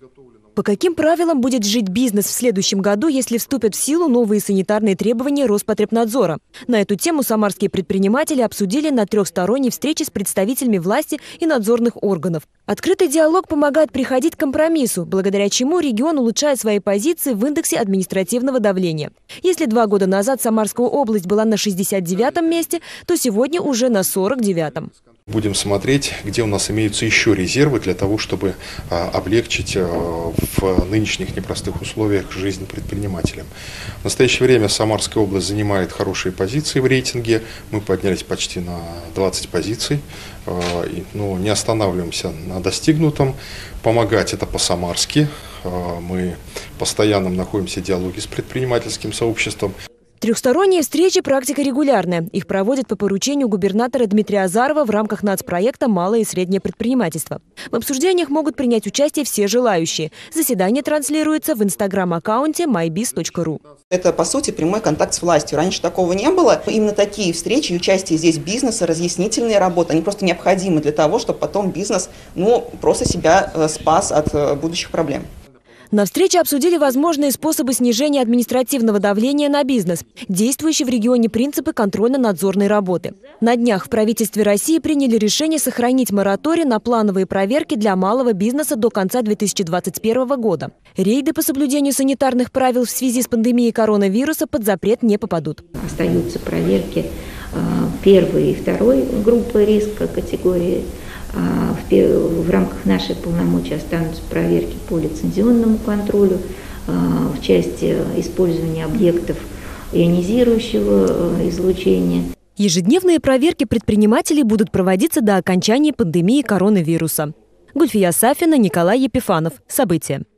По каким правилам будет жить бизнес в следующем году, если вступят в силу новые санитарные требования Роспотребнадзора? На эту тему самарские предприниматели обсудили на трехсторонней встрече с представителями власти и надзорных органов. Открытый диалог помогает приходить к компромиссу, благодаря чему регион улучшает свои позиции в индексе административного давления. Если 2 года назад Самарская область была на 69-м месте, то сегодня уже на 49-м. Будем смотреть, где у нас имеются еще резервы для того, чтобы облегчить в нынешних непростых условиях жизнь предпринимателям. В настоящее время Самарская область занимает хорошие позиции в рейтинге. Мы поднялись почти на 20 позиций, но не останавливаемся на достигнутом. Помогать это по-самарски. Мы постоянно находимся в диалоге с предпринимательским сообществом. Трехсторонние встречи – практика регулярная. Их проводят по поручению губернатора Дмитрия Азарова в рамках нацпроекта «Малое и среднее предпринимательство». В обсуждениях могут принять участие все желающие. Заседание транслируется в инстаграм-аккаунте mybiz.ru. Это, по сути, прямой контакт с властью. Раньше такого не было. Именно такие встречи и участие здесь бизнеса, разъяснительные работы, они просто необходимы для того, чтобы потом бизнес просто себя спас от будущих проблем. На встрече обсудили возможные способы снижения административного давления на бизнес, действующие в регионе принципы контрольно-надзорной работы. На днях в правительстве России приняли решение сохранить мораторий на плановые проверки для малого бизнеса до конца 2021 года. Рейды по соблюдению санитарных правил в связи с пандемией коронавируса под запрет не попадут. Остаются проверки первой и второй группы риска категории. В рамках нашей полномочий останутся проверки по лицензионному контролю в части использования объектов ионизирующего излучения. Ежедневные проверки предпринимателей будут проводиться до окончания пандемии коронавируса. Гульфия Сафина, Николай Епифанов. События.